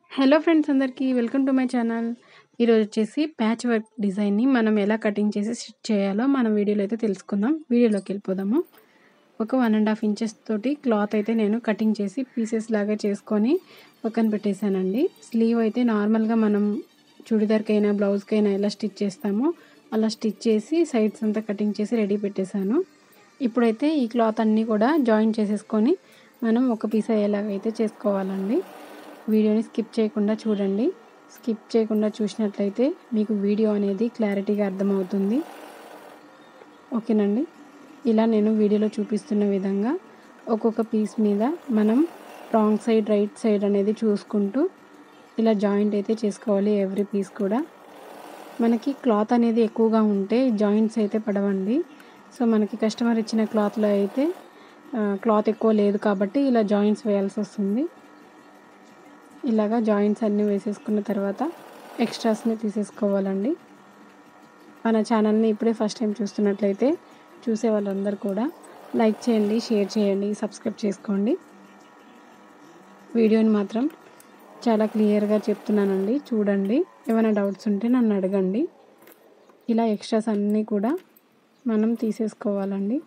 Hello friends అందరికీ welcome to my channel. ఈరోజు వచ్చేసి ప్యాచ్ వర్క్ డిజైన్ని మనం ఎలా కటింగ్ చేసి స్టిచ్ చేయాలో మనం వీడియోలో అయితే తెలుసుకుందాం. వీడియోలోకి వెళ్ళిపోదాము. ఒక 1.5 ఇంచెస్ తోటి క్లాత్ అయితే నేను కటింగ్ చేసి పీసెస్ లాగా చేసుకొని పక్కన పెట్టేశానండి. స్లీవ్ అయితే నార్మల్గా మనం చుడిదార్కైనా బ్లౌజ్కైనా ఎలా స్టిచ్ చేస్తామో అలా స్టిచ్ చేసి సైడ్స్ అంతా కటింగ్ చేసి రెడీ పెట్టేశాను. ఇప్పుడైతే ఈ క్లాత్ అన్నీ కూడా జాయిన్ చేసేసుకొని మనం ఒక పీస్ అయ్యేలాగైతే చేసుకోవాలండి. వీడియోని స్కిప్ చేయకుండా చూడండి. స్కిప్ చేయకుండా చూసినట్లయితే మీకు వీడియో అనేది క్లారిటీగా అర్థమవుతుంది. ఓకేనండి. ఇలా నేను వీడియోలో చూపిస్తున్న విధంగా ఒక్కొక్క పీస్ మీద మనం రాంగ్ సైడ్ రైట్ సైడ్ అనేది చూసుకుంటూ ఇలా జాయింట్ అయితే చేసుకోవాలి. ఎవ్రీ పీస్ కూడా మనకి క్లాత్ అనేది ఎక్కువగా ఉంటే జాయింట్స్ అయితే పడవండి. సో మనకి కస్టమర్ ఇచ్చిన క్లాత్లో అయితే క్లాత్ ఎక్కువ లేదు కాబట్టి ఇలా జాయింట్స్ వేయాల్సి వస్తుంది. ఇలాగా జాయింట్స్ అన్నీ వేసేసుకున్న తర్వాత ఎక్స్ట్రాస్ని తీసేసుకోవాలండి. మన ఛానల్ని ఇప్పుడే ఫస్ట్ టైం చూస్తున్నట్లయితే చూసే వాళ్ళందరూ కూడా లైక్ చేయండి, షేర్ చేయండి, సబ్స్క్రైబ్ చేసుకోండి. వీడియోని మాత్రం చాలా క్లియర్గా చెప్తున్నానండి, చూడండి. ఏమైనా డౌట్స్ ఉంటే నన్ను అడగండి. ఇలా ఎక్స్ట్రాస్ అన్నీ కూడా మనం తీసేసుకోవాలండి.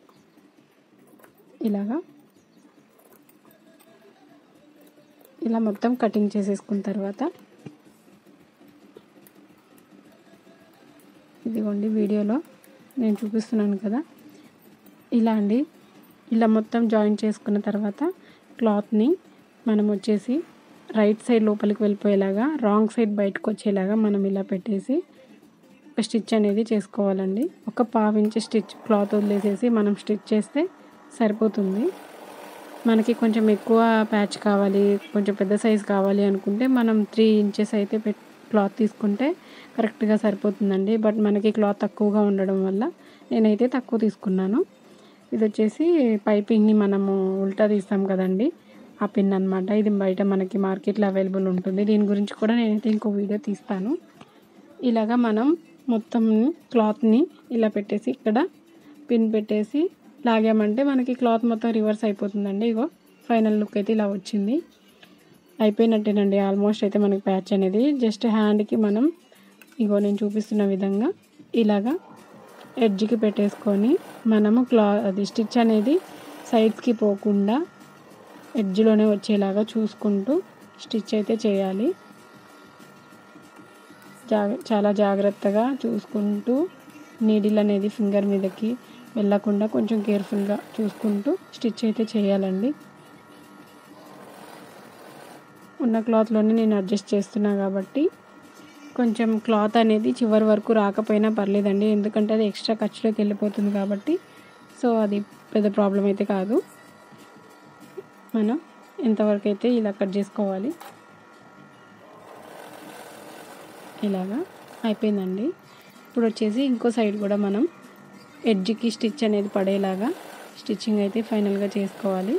ఇలా మొత్తం కటింగ్ చేసేసుకున్న తర్వాత ఇదిగోండి వీడియోలో నేను చూపిస్తున్నాను కదా, ఇలా మొత్తం జాయిన్ చేసుకున్న తర్వాత క్లాత్ని మనం వచ్చేసి రైట్ సైడ్ లోపలికి వెళ్ళిపోయేలాగా, రాంగ్ సైడ్ బయటకు వచ్చేలాగా మనం ఇలా పెట్టేసి ఒక స్టిచ్ అనేది చేసుకోవాలండి. ఒక 1/2 ఇంచ్ స్టిచ్ క్లాత్ వదిలేసేసి మనం స్టిచ్ చేస్తే సరిపోతుంది. మనకి కొంచెం ఎక్కువ ప్యాచ్ కావాలి, కొంచెం పెద్ద సైజ్ కావాలి అనుకుంటే మనం 3 ఇంచెస్ అయితే క్లాత్ తీసుకుంటే కరెక్ట్గా సరిపోతుందండి. బట్ మనకి క్లాత్ తక్కువగా ఉండడం వల్ల నేనైతే తక్కువ తీసుకున్నాను. ఇది వచ్చేసి పైపింగ్ని మనము ఉల్టా తీస్తాం కదండి, ఆ పిన్ అనమాట. ఇది బయట మనకి మార్కెట్లో అవైలబుల్ ఉంటుంది. దీని గురించి కూడా నేనైతే ఇంకో వీడియో తీస్తాను. ఇలాగా మనం మొత్తం క్లాత్ని ఇలా పెట్టేసి ఇక్కడ పిన్ పెట్టేసి లాగామంటే మనకి క్లాత్ మొత్తం రివర్స్ అయిపోతుందండి. ఇగో ఫైనల్ లుక్ అయితే ఇలా వచ్చింది. అయిపోయినట్టేనండి ఆల్మోస్ట్. అయితే మనకి ప్యాచ్ అనేది జస్ట్ హ్యాండ్కి మనం ఇగో నేను చూపిస్తున్న విధంగా ఇలాగా ఎడ్జ్కి పెట్టేసుకొని మనము అది స్టిచ్ అనేది సైడ్స్కి పోకుండా ఎడ్జ్లోనే వచ్చేలాగా చూసుకుంటూ స్టిచ్ అయితే చేయాలి. చాలా జాగ్రత్తగా చూసుకుంటూ నీడిల్ అనేది ఫింగర్ మీదకి వెళ్ళకుండా కొంచెం కేర్ఫుల్గా చూసుకుంటూ స్టిచ్ అయితే చేయాలండి. ఉన్న క్లాత్లోనే నేను అడ్జస్ట్ చేస్తున్నా కాబట్టి కొంచెం క్లాత్ అనేది చివరి వరకు రాకపోయినా పర్లేదండి, ఎందుకంటే అది ఎక్స్ట్రా ఖర్చులోకి వెళ్ళిపోతుంది కాబట్టి. సో అది పెద్ద ప్రాబ్లం అయితే కాదు. మనం ఎంతవరకు అయితే ఇలా కట్ చేసుకోవాలి. ఇలాగా అయిపోయిందండి. ఇప్పుడు వచ్చేసి ఇంకో సైడ్ కూడా మనం ఎడ్జ్కి స్టిచ్ అనేది పడేలాగా స్టిచ్చింగ్ అయితే ఫైనల్గా చేసుకోవాలి.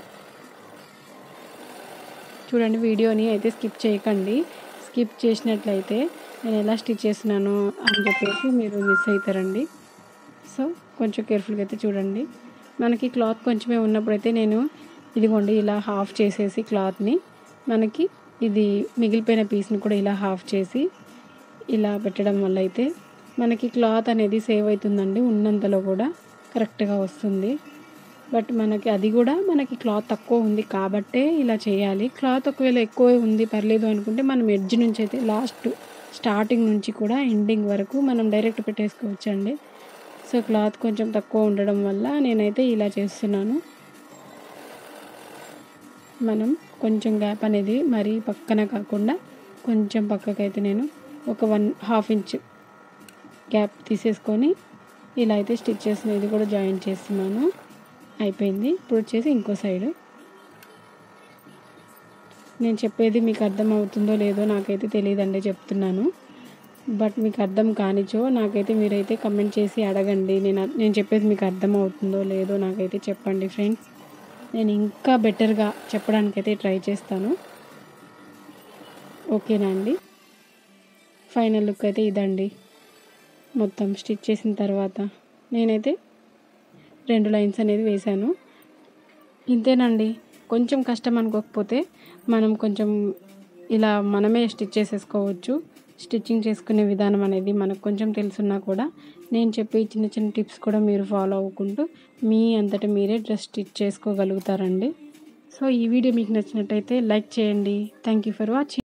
చూడండి, వీడియోని అయితే స్కిప్ చేయకండి. స్కిప్ చేసినట్లయితే నేను ఎలా స్టిచ్ చేస్తున్నాను అని చెప్పేసి మీరు మిస్ అవుతారండి. సో కొంచెం కేర్ఫుల్గా అయితే చూడండి. మనకి క్లాత్ కొంచెమే ఉన్నప్పుడైతే నేను ఇదిగోండి ఇలా హాఫ్ చేసేసి క్లాత్ని మనకి ఇది మిగిలిపోయిన పీస్ని కూడా ఇలా హాఫ్ చేసి ఇలా పెట్టడం వల్ల అయితే మనకి క్లాత్ అనేది సేవ్ అవుతుందండి. ఉన్నంతలో కూడా కరెక్ట్గా వస్తుంది. బట్ మనకి క్లాత్ తక్కువ ఉంది కాబట్టే ఇలా చేయాలి. క్లాత్ ఒకవేళ ఎక్కువ ఉంది పర్లేదు అనుకుంటే మనం ఎడ్జ్ నుంచి అయితే స్టార్టింగ్ నుంచి కూడా ఎండింగ్ వరకు మనం డైరెక్ట్ పెట్టేసుకోవచ్చండి. సో క్లాత్ కొంచెం తక్కువ ఉండడం వల్ల నేనైతే ఇలా చేస్తున్నాను. మనం కొంచెం గ్యాప్ అనేది మరీ పక్కన కాకుండా కొంచెం పక్కకైతే నేను ఒక 1/2 ఇంచ్ గ్యాప్ తీసేసుకొని ఇలా అయితే స్టిచ్ చేసిన ఇది కూడా జాయిన్ చేస్తున్నాను. అయిపోయింది. ఇప్పుడు వచ్చేసి ఇంకో సైడ్. నేను చెప్పేది మీకు అర్థం అవుతుందో లేదో నాకైతే తెలియదండి, చెప్తున్నాను. బట్ మీకు అర్థం కానిచో నాకైతే మీరైతే కమెంట్ చేసి అడగండి. నేను చెప్పేది మీకు అర్థం అవుతుందో లేదో నాకైతే చెప్పండి ఫ్రెండ్స్. నేను ఇంకా బెటర్గా చెప్పడానికైతే ట్రై చేస్తాను. ఓకేనా అండి. ఫైనల్ లుక్ అయితే ఇదండి. మొత్తం స్టిచ్ చేసిన తర్వాత నేనైతే 2 లైన్స్ అనేది వేశాను. ఇంతేనండి. కొంచెం కష్టం అనుకోకపోతే మనం కొంచెం ఇలా మనమే స్టిచ్ చేసేసుకోవచ్చు. స్టిచ్చింగ్ చేసుకునే విధానం అనేది మనకు కొంచెం తెలుసున్నా కూడా నేను చెప్పే చిన్న చిన్న టిప్స్ కూడా మీరు ఫాలో అవ్వకుంటూ మీ అంతట మీరే డ్రెస్ స్టిచ్ చేసుకోగలుగుతారండి. సో ఈ వీడియో మీకు నచ్చినట్టయితే లైక్ చేయండి. Thank you for watching.